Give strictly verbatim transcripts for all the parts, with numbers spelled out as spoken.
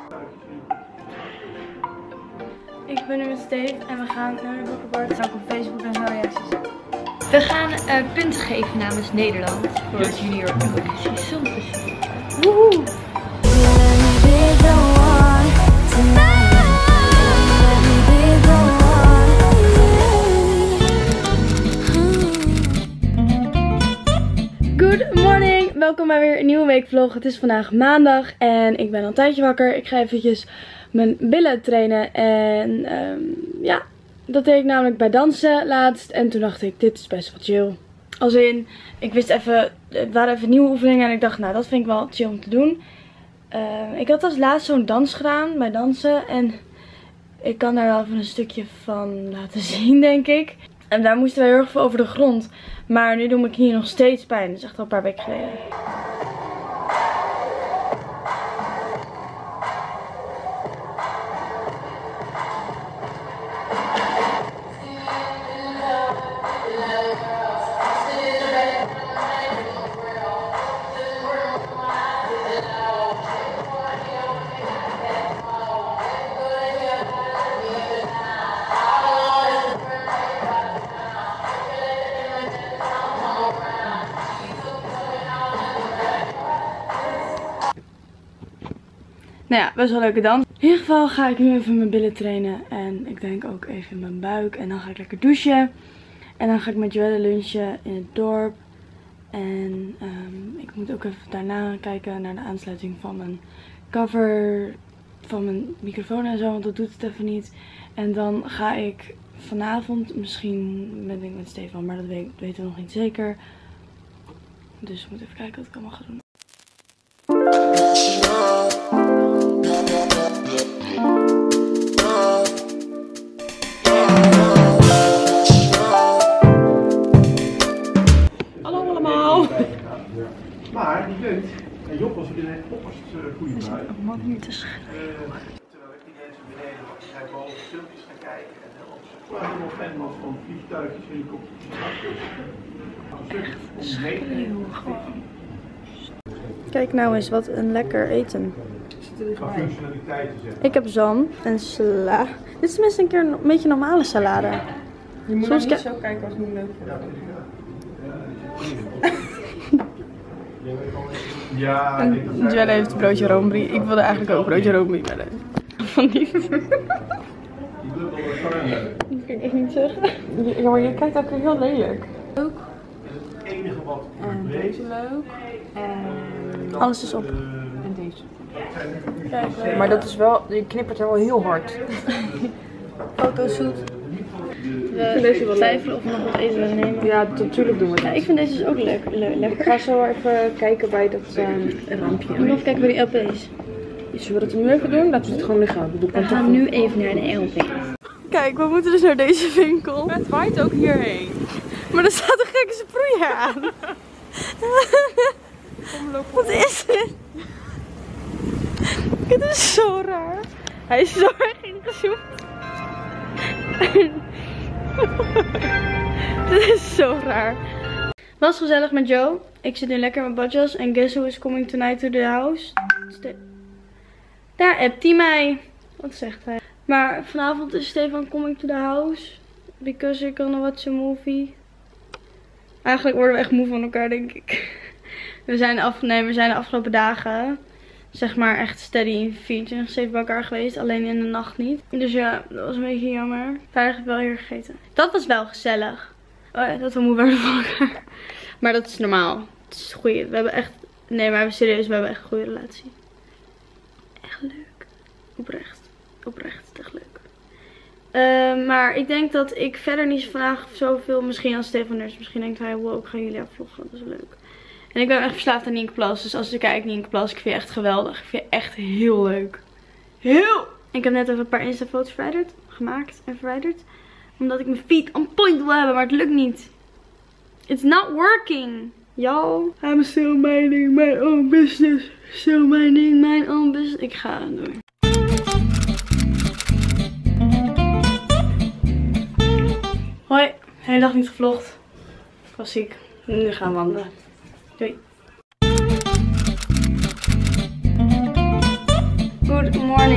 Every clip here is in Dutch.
Ik ben nu met Steve en we gaan naar de boekenbord. Ook op Facebook en zo reacties. We gaan uh, punten geven namens Nederland voor het junior Eurovisie. Woehoe! Good morning! Welkom bij weer een nieuwe weekvlog. Het is vandaag maandag en ik ben al een tijdje wakker. Ik ga eventjes mijn billen trainen en um, ja, dat deed ik namelijk bij dansen laatst. En toen dacht ik, dit is best wel chill. Als in, ik wist even, het waren even nieuwe oefeningen en ik dacht, nou dat vind ik wel chill om te doen. Uh, ik had als laatst zo'n dans gedaan bij dansen en ik kan daar wel even een stukje van laten zien, denk ik. En daar moesten wij heel erg veel over de grond. Maar nu doen mijn knieën nog steeds pijn. Dat is echt al een paar weken geleden. Nou ja, best wel een leuke dans. In ieder geval ga ik nu even mijn billen trainen. En ik denk ook even mijn buik. En dan ga ik lekker douchen. En dan ga ik met Joelle lunchen in het dorp. En um, ik moet ook even daarna kijken naar de aansluiting van mijn cover. Van mijn microfoon en zo. Want dat doet het even niet. En dan ga ik vanavond misschien met, denk ik, met Stefan. Maar dat weet, weten we nog niet zeker. Dus we moeten even kijken wat ik allemaal ga doen. Hallo allemaal! Maar die kunt, en Job was in een opperst goede bui. Ik mag niet te schrijven. Terwijl ik die mensen beneden was, ga ik boven filmpjes gaan kijken en heel op zoek. Ik helemaal fan was van vliegtuigjes, helikopters en auto's. Kijk nou eens, wat een lekker eten. Qua functionaliteiten zeg. Ik heb zalm en sla. Dit is tenminste een keer een beetje normale salade. Je moet Soms niet zo kijken als het niet leuk is. Ja, ik denk dat Joelle heeft broodje roomrie. Ik wilde eigenlijk ook broodje roomrie willen. Van die. die wil wel wat Dat kan ik echt niet zeggen. Ja, maar je kijkt ook heel lelijk. Ook. Het enige wat En deze leuk. En, Alles is op. en deze. Kijk, Maar dat is wel, je knippert er wel heel hard. fotoshoot. We twijfelen of we nog wat eten willen nemen. Ja, natuurlijk doen we Ja, dat. ik vind deze dus ook lekker. Le Ik lekker. ga zo even kijken bij dat uh, rampje. We moeten even kijken bij die L P's. Zullen we dat nu even doen? Laten we het gewoon liggen. We gaan nu even naar de L P's. Kijk, we moeten dus naar deze winkel. Het waait ook hierheen. Maar er staat een gekke sproeier aan. Wat is dit? Dit is zo raar. Hij is zo erg ingezoomd. Dit is zo raar. Was gezellig met Joe. Ik zit nu lekker met badjas. En guess who is coming tonight to the house? Ste Daar appt hij mij. Wat zegt hij? Maar vanavond is Stefan coming to the house. Because we're gonna watch a movie. Eigenlijk worden we echt moe van elkaar, denk ik. We zijn, af, nee, we zijn de afgelopen dagen, zeg maar, echt steady vierentwintig zeven bij elkaar geweest. Alleen in de nacht niet. Dus ja, dat was een beetje jammer. Vrijdag heb ik wel hier gegeten. Dat was wel gezellig. Oh ja, dat we moe werden van elkaar. Maar dat is normaal. Het is goeie. We hebben echt, nee, maar we serieus, we hebben echt een goede relatie. Echt leuk. Oprecht. Oprecht. Echt leuk. Uh, maar ik denk dat ik verder niet vandaag zoveel, misschien als Stefan er is, misschien denkt hij, wow, ik ga jullie vloggen, dat is leuk. En ik ben echt verslaafd aan Nienke Plas, dus als je kijkt Nienke Plas, ik vind je echt geweldig. Ik vind je echt heel leuk. Heel! Ik heb net even een paar Insta-foto's verwijderd, gemaakt en verwijderd. Omdat ik mijn feet on point wil hebben, maar het lukt niet. It's not working. Y'all, I'm still minding my own business. Still minding my own business. Ik ga het doen. Hoi, hele dag niet gevlogd. Ik was ziek. Nu gaan we wandelen. Doei. Good morning.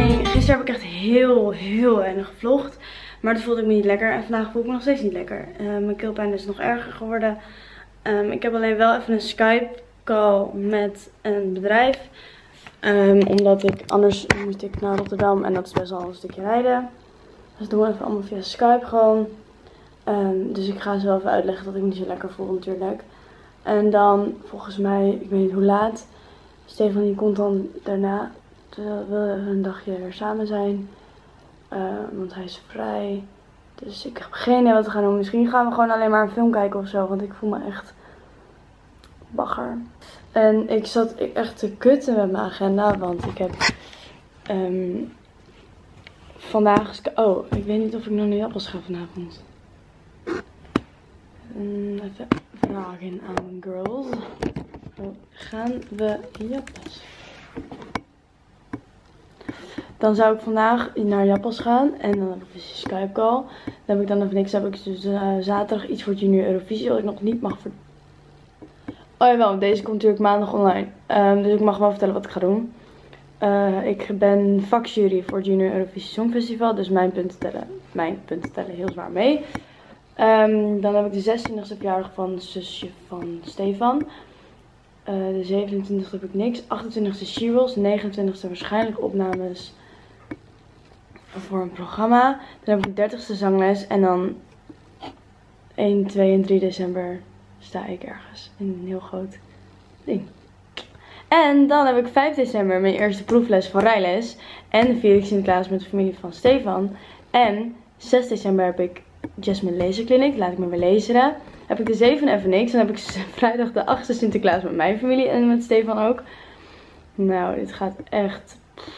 Gisteren heb ik echt heel, heel weinig gevlogd. Maar toen voelde ik me niet lekker. En vandaag voel ik me nog steeds niet lekker. Uh, mijn keelpijn is nog erger geworden. Um, ik heb alleen wel even een Skype call met een bedrijf. Um, omdat ik, anders moest ik naar Rotterdam en dat is best wel een stukje rijden. Dus doen we even allemaal via Skype gewoon. Um, dus ik ga zo even uitleggen dat ik me niet zo lekker voel natuurlijk. En dan volgens mij, ik weet niet hoe laat, Stefan die komt dan daarna. We willen een dagje weer samen zijn. Uh, want hij is vrij. Dus ik heb geen idee wat we gaan doen. Misschien gaan we gewoon alleen maar een film kijken of zo. Want ik voel me echt bagger. En ik zat echt te kutten met mijn agenda. Want ik heb um, vandaag... Oh, ik weet niet of ik nog naar Jappels ga vanavond. Um, even vragen aan girls. Oh, gaan we Jappels? Dan zou ik vandaag naar Jappels gaan. En dan heb ik dus een Skype call. Dan heb ik dan even niks. Dan heb ik dus uh, zaterdag iets voor Junior Eurovisie. Wat ik nog niet mag vertellen. Oh jawel, deze komt natuurlijk maandag online. Um, dus ik mag wel vertellen wat ik ga doen. Uh, ik ben vakjury voor het Junior Eurovisie Songfestival. Dus mijn punten tellen, mijn punten tellen heel zwaar mee. Um, dan heb ik de zestientigste verjaardag van zusje van Stefan. Uh, de zevenentwintigste heb ik niks. achtentwintigste She-Rolls. negenentwintigste waarschijnlijk opnames voor een programma. Dan heb ik de dertigste zangles. En dan één, twee en drie december sta ik ergens. In een heel groot ding. En dan heb ik vijf december mijn eerste proefles van rijles. En de vier ik Sinterklaas met de familie van Stefan. En zes december heb ik Jasmine Laserclinic. Laat ik me weer laseren. Heb ik de zevende even niks. Dan heb ik vrijdag de achtste Sinterklaas met mijn familie en met Stefan ook. Nou, dit gaat echt...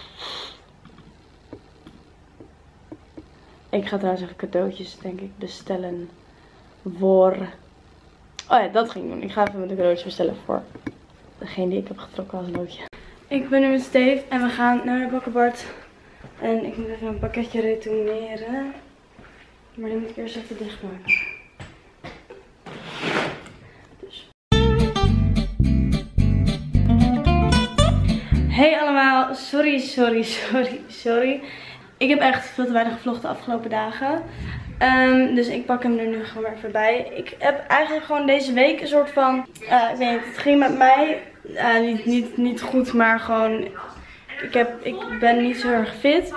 Ik ga trouwens even cadeautjes, denk ik, bestellen voor... Oh ja, dat ging ik doen. Ik ga even met de cadeautjes bestellen voor degene die ik heb getrokken als loodje. Ik ben nu met Steve en we gaan naar de bakkenbart. En ik moet even een pakketje retourneren. Maar die moet ik eerst even dichtmaken. Dus. Hey allemaal, sorry, sorry, sorry, sorry. Ik heb echt veel te weinig gevlogd de afgelopen dagen. Um, dus ik pak hem er nu gewoon even bij. Ik heb eigenlijk gewoon deze week een soort van... Uh, ik weet niet, het ging met mij uh, niet, niet, niet goed, maar gewoon... Ik, heb, ik ben niet zo erg fit.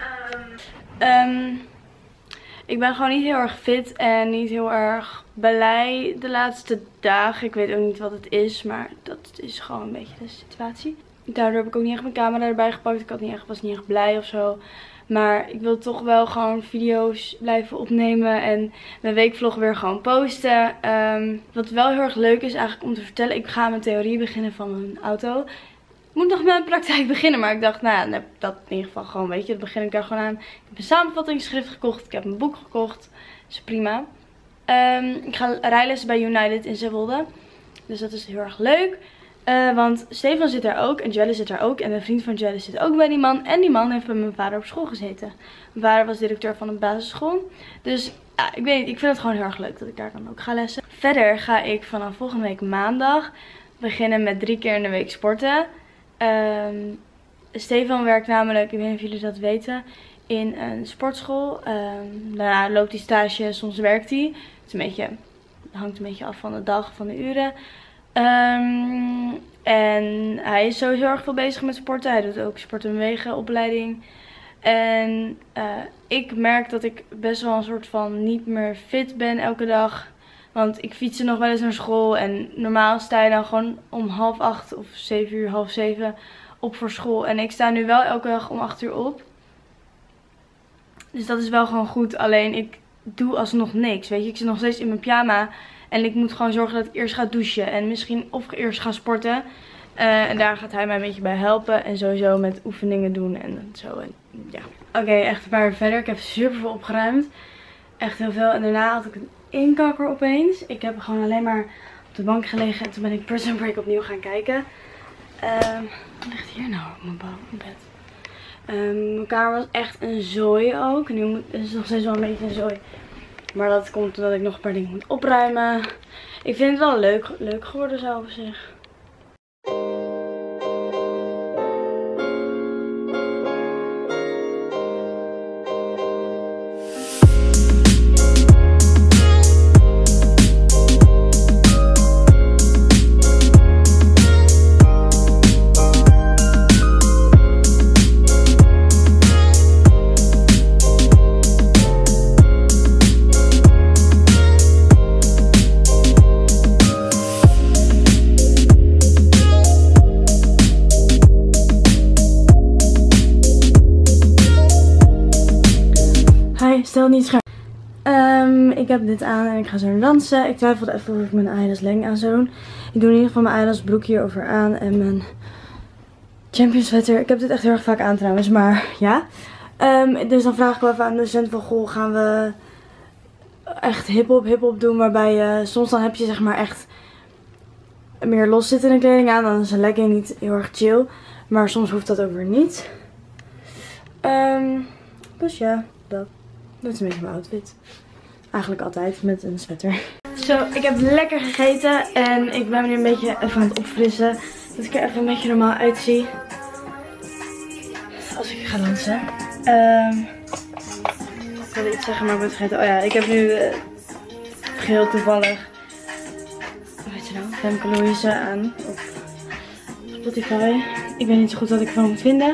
Um, ik ben gewoon niet heel erg fit en niet heel erg blij de laatste dagen. Ik weet ook niet wat het is, maar dat is gewoon een beetje de situatie. Daardoor heb ik ook niet echt mijn camera erbij gepakt. Ik had niet echt, was niet echt blij of zo. Maar ik wil toch wel gewoon video's blijven opnemen en mijn weekvlog weer gewoon posten. Um, wat wel heel erg leuk is eigenlijk om te vertellen. Ik ga mijn theorie beginnen van mijn auto. Ik moet nog met mijn praktijk beginnen, maar ik dacht, nou ja, dat in ieder geval gewoon, weet je, dat begin ik daar gewoon aan. Ik heb een samenvattingsschrift gekocht, ik heb een boek gekocht. Dat is prima. Um, ik ga rijlessen bij United in Zeewolde. Dus dat is heel erg leuk. Uh, want Stefan zit daar ook en Jelle zit daar ook. En een vriend van Jelle zit ook bij die man. En die man heeft bij mijn vader op school gezeten. Mijn vader was directeur van een basisschool. Dus ja, ik weet niet, ik vind het gewoon heel erg leuk dat ik daar dan ook ga lessen. Verder ga ik vanaf volgende week maandag beginnen met drie keer in de week sporten. Um, Stefan werkt namelijk, ik weet niet of jullie dat weten, in een sportschool. Um, daarna loopt hij stage, soms werkt hij. Het is een beetje, hangt een beetje af van de dag, van de uren. Um, en hij is sowieso erg veel bezig met sporten. Hij doet ook sport- en bewegenopleiding. En uh, ik merk dat ik best wel een soort van niet meer fit ben elke dag. Want ik fiets nog wel eens naar school. En normaal sta je dan gewoon om half acht of zeven uur, half zeven op voor school. En ik sta nu wel elke dag om acht uur op. Dus dat is wel gewoon goed. Alleen ik doe alsnog niks. Weet je, ik zit nog steeds in mijn pyjama. En ik moet gewoon zorgen dat ik eerst ga douchen. En misschien of eerst ga sporten. Uh, en daar gaat hij mij een beetje bij helpen. En sowieso met oefeningen doen en zo. En ja. Oké, okay, echt een paar uur verder. Ik heb super veel opgeruimd. Echt heel veel. En daarna had ik een inkakker opeens. Ik heb gewoon alleen maar op de bank gelegen. En toen ben ik Prison Break opnieuw gaan kijken. Um, wat ligt hier nou op mijn bed? Um, mijn kamer was echt een zooi ook. Nu moet, het is nog steeds wel een beetje een zooi. Maar dat komt omdat ik nog een paar dingen moet opruimen. Ik vind het wel leuk, leuk geworden zo op zich. stel niet scherp. Um, ik heb dit aan en ik ga zo naar dansen. Ik twijfelde even of ik mijn Adidas legging aan zou doen. Ik doe in ieder geval mijn Adidas broek hierover aan en mijn Champions sweater. Ik heb dit echt heel erg vaak aan trouwens, maar ja. Um, dus dan vraag ik wel even aan de docent van, goh, gaan we echt hip-hop, hip-hop doen, waarbij je, soms dan heb je zeg maar echt meer loszittende kleding aan. Dan is een legging niet heel erg chill, maar soms hoeft dat ook weer niet. Um, dus ja, dat. Dat is een beetje mijn outfit. Eigenlijk altijd met een sweater. Zo, ik heb lekker gegeten en ik ben nu een beetje even aan het opfrissen. Dat ik er even een beetje normaal uitzie. Als ik ga dansen. Um, ik wilde iets zeggen, maar ik ben het vergeten. Oh ja, ik heb nu uh, geheel toevallig, hoe heet ze nou, Femke Louise aan op Spotify. Ik weet niet zo goed wat ik ervan moet vinden.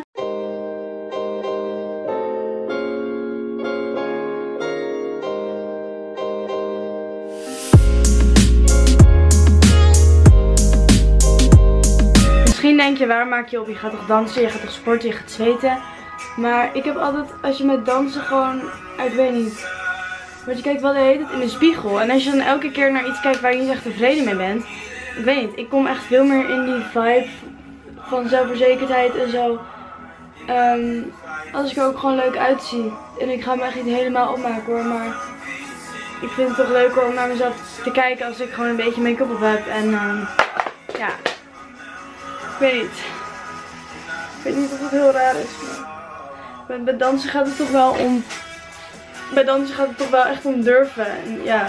Misschien denk je, waar maak je op? Je gaat toch dansen, je gaat toch sporten, je gaat zweten. Maar ik heb altijd, als je met dansen gewoon, ik weet niet. Want je kijkt wel de hele tijd in de spiegel. En als je dan elke keer naar iets kijkt waar je niet echt tevreden mee bent. Ik weet niet, ik kom echt veel meer in die vibe van zelfverzekerdheid en zo. Um, als ik er ook gewoon leuk uitzie. En ik ga me echt niet helemaal opmaken hoor, maar ik vind het toch leuker om naar mezelf te kijken als ik gewoon een beetje make-up op heb. En um, ja, ik weet niet. Ik weet niet of het heel raar is. Maar bij dansen gaat het toch wel om. Bij dansen gaat het toch wel echt om durven. En ja.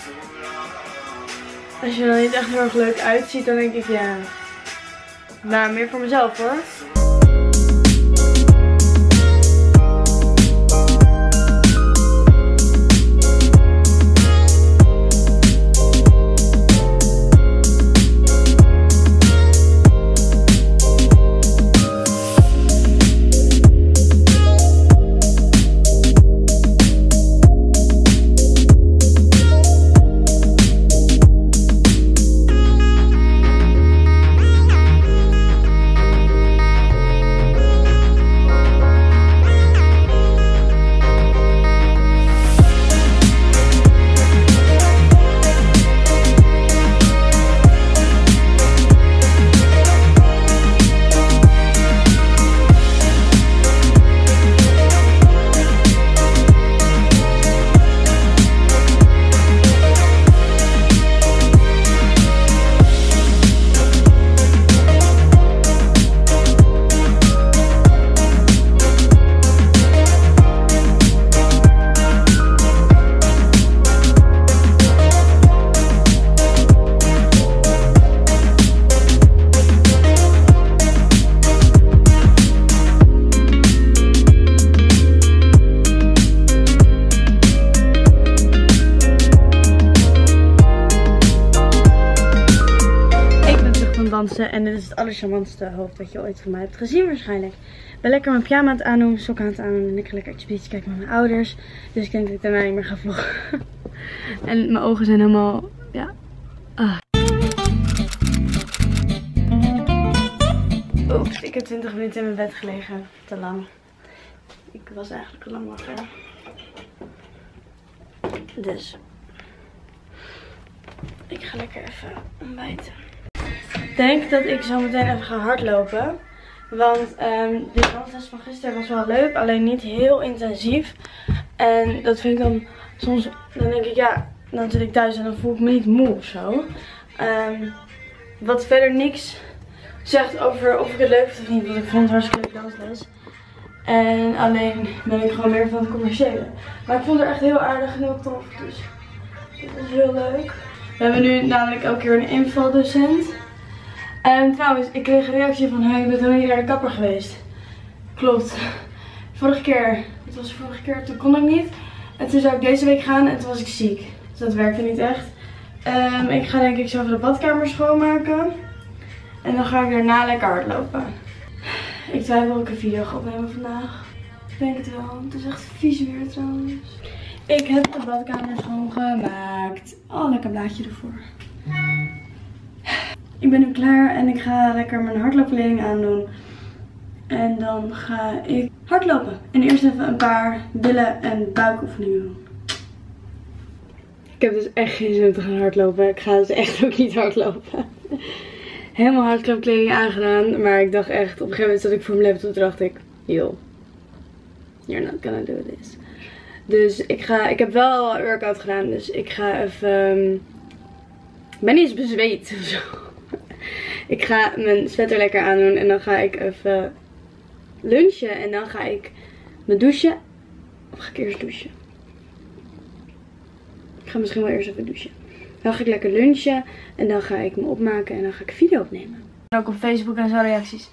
Als je er dan niet echt heel erg leuk uitziet, dan denk ik ja. Nou, meer voor mezelf hoor. En dit is het allercharmantste hoofd dat je ooit van mij hebt gezien waarschijnlijk. Ik ben lekker mijn pyjama aan het aandoen, sokken aan het aandoen en ik ga lekker iets kijken met mijn ouders. Dus ik denk dat ik daarna niet meer ga vloggen. En mijn ogen zijn helemaal, ja. Ah. Oeps, ik heb twintig minuten in mijn bed gelegen. Te lang. Ik was eigenlijk al lang wakker. Dus. Ik ga lekker even ontbijten. Ik denk dat ik zo meteen even ga hardlopen. Want um, de dansles van gisteren was wel leuk, alleen niet heel intensief. En dat vind ik dan soms, dan denk ik ja, dan zit ik thuis en dan voel ik me niet moe of zo. Um, wat verder niks zegt over of ik het leuk vind of niet, want ik vond het hartstikke leuk dansles. En alleen ben ik gewoon meer van het commerciële. Maar ik vond het echt heel aardig en heel tof, dus dat is heel leuk. We hebben nu namelijk elke keer een invaldocent. En trouwens, ik kreeg een reactie van hey, je bent helemaal niet naar de kapper geweest. Klopt. Vorige keer, het was de vorige keer, toen kon ik niet. En toen zou ik deze week gaan en toen was ik ziek. Dus dat werkte niet echt. Um, ik ga denk ik zo even de badkamer schoonmaken. En dan ga ik daarna lekker hardlopen. Ik twijfel of ik een video ga opnemen vandaag. Ik denk het wel. Het is echt vies weer trouwens. Ik heb de badkamer schoongemaakt. Oh, lekker blaadje ervoor. Ik ben nu klaar en ik ga lekker mijn hardloopkleding aandoen. En dan ga ik hardlopen. En eerst even een paar billen en buikoefeningen doen. Ik heb dus echt geen zin om te gaan hardlopen. Ik ga dus echt ook niet hardlopen. Helemaal hardloopkleding aangedaan. Maar ik dacht echt, op een gegeven moment zat ik voor mijn laptop. Toen dacht ik, yo, you're not gonna do this. Dus ik ga, ik heb wel een workout gedaan. Dus ik ga even, um, ik ben niet eens bezweet of zo. Ik ga mijn sweater lekker aandoen. En dan ga ik even lunchen. En dan ga ik me douchen. Of ga ik eerst douchen? Ik ga misschien wel eerst even douchen. Dan ga ik lekker lunchen. En dan ga ik me opmaken. En dan ga ik een video opnemen. En ook op Facebook en zo reacties.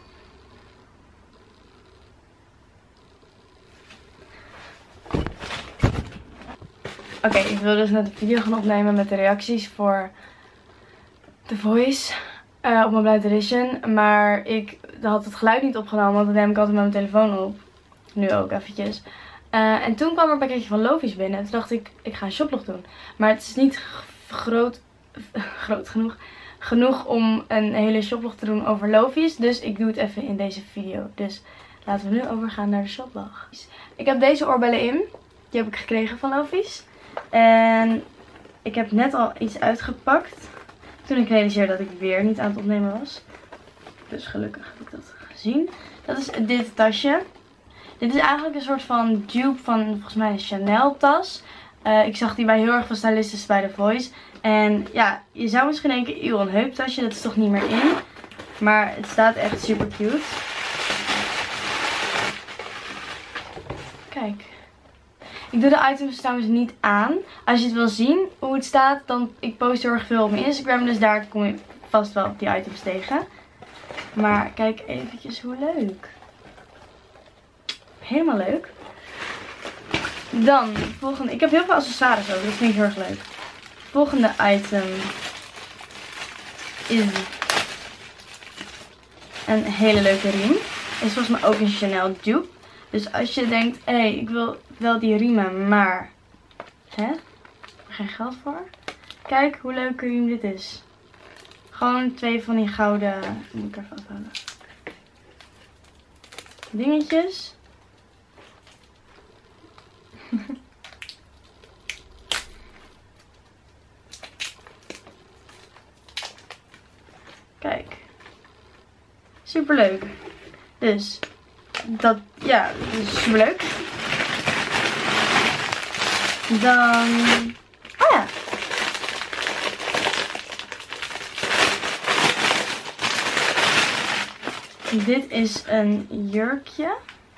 Oké, okay, ik wil dus net een video gaan opnemen met de reacties voor The Voice. Uh, op mijn Blind Edition. Maar ik had het geluid niet opgenomen. Want dat neem ik altijd met mijn telefoon op. Nu ook eventjes. Uh, en toen kwam er een pakketje van Lofies binnen. En toen dacht ik, ik ga een shoplog doen. Maar het is niet groot, groot genoeg, genoeg om een hele shoplog te doen over Lofies. Dus ik doe het even in deze video. Dus laten we nu overgaan naar de shoplog. Ik heb deze oorbellen in. Die heb ik gekregen van Lofies. En ik heb net al iets uitgepakt. Toen ik realiseerde dat ik weer niet aan het opnemen was. Dus gelukkig heb ik dat gezien. Dat is dit tasje. Dit is eigenlijk een soort van dupe van volgens mij een Chanel tas. Uh, ik zag die bij heel erg veel stylistes bij The Voice. En ja, je zou misschien denken, eeuw, een heuptasje, dat is toch niet meer in. Maar het staat echt super cute. Kijk. Ik doe de items trouwens niet aan. Als je het wil zien hoe het staat, dan ik post heel erg veel op mijn Instagram. Dus daar kom je vast wel die items tegen. Maar kijk eventjes hoe leuk. Helemaal leuk. Dan, volgende. Ik heb heel veel accessoires ook. Dat vind ik heel erg leuk. Volgende item is een hele leuke riem. Is volgens mij ook een Chanel dupe. Dus als je denkt, hé, hey, ik wil wel die riemen, maar hè, ik heb er geen geld voor. Kijk hoe leuke riem dit is. Gewoon twee van die gouden, moet ik even afhalen, dingetjes. Kijk. Super leuk. Dus dat, ja, dat is super leuk. Dan, oh ja. Dit is een jurkje.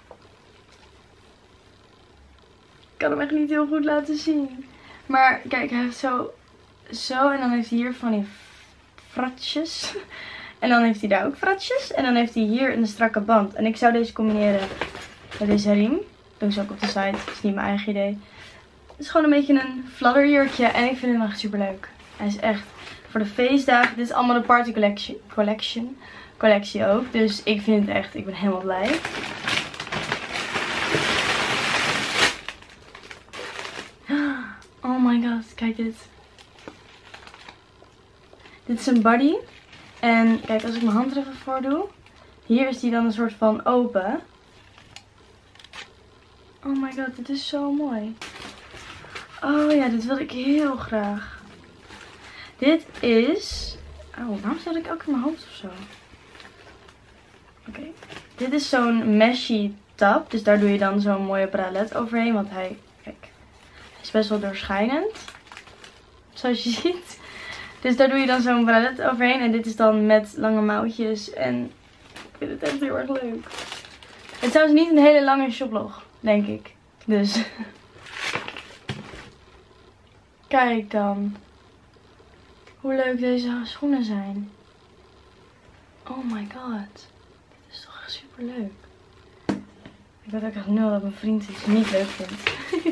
Ik kan hem echt niet heel goed laten zien. Maar kijk, hij heeft zo, zo en dan heeft hij hier van die fratjes. En dan heeft hij daar ook fratjes. En dan heeft hij hier een strakke band. En ik zou deze combineren met deze riem. Dat doen ze ook op de site. Dat is niet mijn eigen idee. Het is gewoon een beetje een fladderjurkje. En ik vind hem echt super leuk. Hij is echt voor de feestdagen. Dit is allemaal de party collection. collection. Collectie ook. Dus ik vind het echt, ik ben helemaal blij. Oh my god, kijk dit. Dit is een body. En kijk, als ik mijn hand er even voor doe. Hier is die dan een soort van open. Oh my god, dit is zo mooi. Oh ja, dit wilde ik heel graag. Dit is... Oh, waarom zat ik ook in mijn hoofd of zo? Oké. Okay. Dit is zo'n meshy tab. Dus daar doe je dan zo'n mooie bralette overheen. Want hij, kijk, hij is best wel doorschijnend. Zoals je ziet. Dus daar doe je dan zo'n bralette overheen. En dit is dan met lange mouwtjes. En ik vind het echt heel erg leuk. Het is trouwens niet een hele lange shoplog, denk ik. Dus. Kijk dan. Hoe leuk deze schoenen zijn. Oh my god. Dit is toch echt super leuk. Ik weet ook echt nul dat mijn vriend iets niet leuk vindt.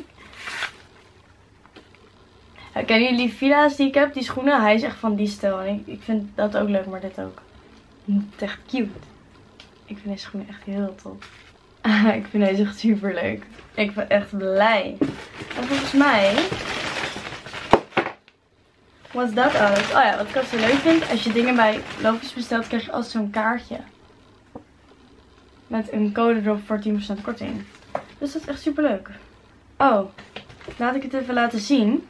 Kennen jullie Villa's die ik heb? Die schoenen. Hij is echt van die stijl. En ik, ik vind dat ook leuk, maar dit ook. Het is echt cute. Ik vind deze schoenen echt heel top. Ik vind deze echt super leuk. Ik ben echt blij. En volgens mij... was dat alles? Oh ja, wat ik altijd zo leuk vind. Als je dingen bij Lofies bestelt, krijg je altijd zo'n kaartje. met een code erop voor tien procent korting. Dus dat is echt super leuk. Oh, laat ik het even laten zien.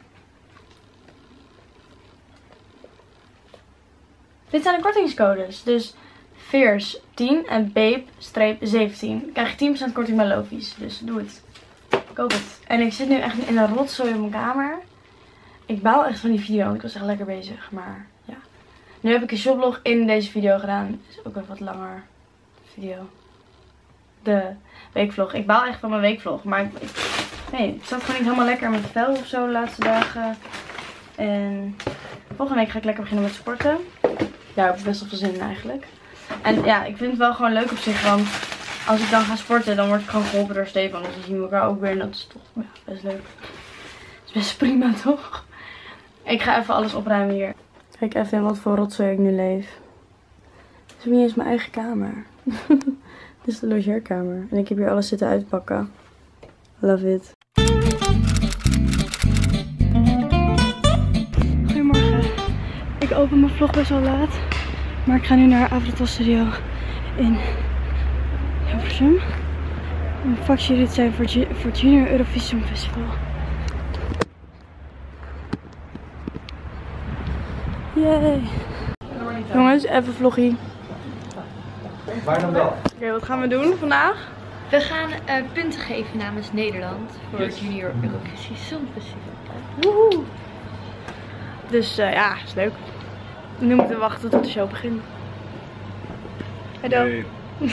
Dit zijn de kortingscodes. Dus Fierce tien en Babe zeventien. Dan krijg je tien procent korting bij Lovies. Dus doe het. Koop het. En ik zit nu echt in een rotzooi op mijn kamer. Ik baal echt van die video. Ik was echt lekker bezig. Maar ja. Nu heb ik een shoplog in deze video gedaan. Het is ook een wat langer video. De weekvlog. Ik baal echt van mijn weekvlog. Maar ik, ik, nee, het zat gewoon niet helemaal lekker in mijn vel of zo de laatste dagen. En volgende week ga ik lekker beginnen met sporten. Ja, ik heb best wel veel zin in eigenlijk. En ja, ik vind het wel gewoon leuk op zich. Want als ik dan ga sporten, dan word ik gewoon geholpen door Stefan. Dus dan zien we elkaar ook weer. En dat is toch ja, best leuk. Dat is best prima, toch? Ik ga even alles opruimen hier. Kijk even in wat voor rotzooi ik nu leef. Het is niet eens mijn eigen kamer. Dit is de logeerkamer. En ik heb hier alles zitten uitpakken. Love it. Goedemorgen. Ik open mijn vlog best wel laat. Maar ik ga nu naar Avrotas Studio in Hilversum. Een vakjury zijn voor, voor het Junior Eurovision Festival. Yay. Jongens, even vloggie. Waar dan wel? Oké, okay, wat gaan we doen vandaag? We gaan uh, punten geven namens Nederland voor het Junior Eurovisie Songfestival. Woehoe! Dus uh, ja, is leuk. Nu moeten we wachten tot de show begint. Hallo. Nee.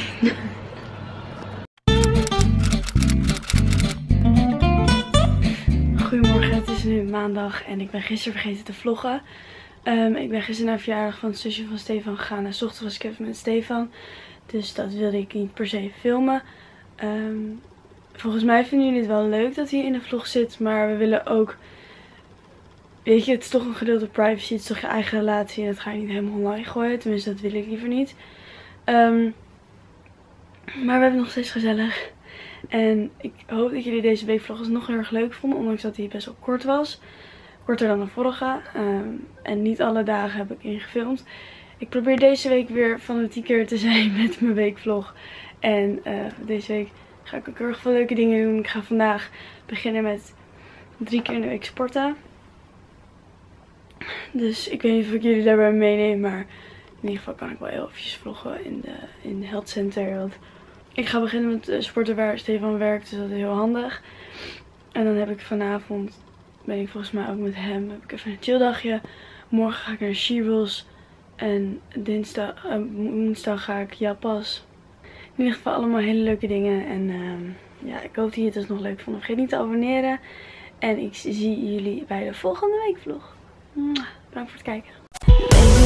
Goedemorgen, het is nu maandag en ik ben gisteren vergeten te vloggen. Um, ik ben gisteren naar de verjaardag van het zusje van Stefan gegaan en 's ochtends was ik even met Stefan. Dus dat wilde ik niet per se filmen. Um, volgens mij vinden jullie het wel leuk dat hij in de vlog zit, maar we willen ook... Weet je, het is toch een gedeelte privacy, het is toch je eigen relatie en dat ga je niet helemaal online gooien. Tenminste, dat wil ik liever niet. Um, maar we hebben het nog steeds gezellig. En ik hoop dat jullie deze weekvlog nog heel erg leuk vonden, ondanks dat hij best wel kort was. Korter dan de vorige. Um, en niet alle dagen heb ik ingefilmd. Ik probeer deze week weer fanatieker te zijn met mijn weekvlog. En uh, deze week ga ik ook heel erg veel leuke dingen doen. Ik ga vandaag beginnen met drie keer in de week sporten. Dus ik weet niet of ik jullie daarbij meeneem. Maar in ieder geval kan ik wel heel eventjes vloggen in de, in de health center. Want ik ga beginnen met uh, sporten waar Stefan werkt. Dus dat is heel handig. En dan heb ik vanavond... ben ik volgens mij ook met hem. Heb ik even een chilldagje. Morgen ga ik naar Sheebles. En dinsdag, uh, woensdag ga ik Japas. In ieder geval allemaal hele leuke dingen. En uh, ja, ik hoop dat jullie het dus nog leuk vonden. Vergeet niet te abonneren. En ik zie jullie bij de volgende weekvlog. Bedankt voor het kijken.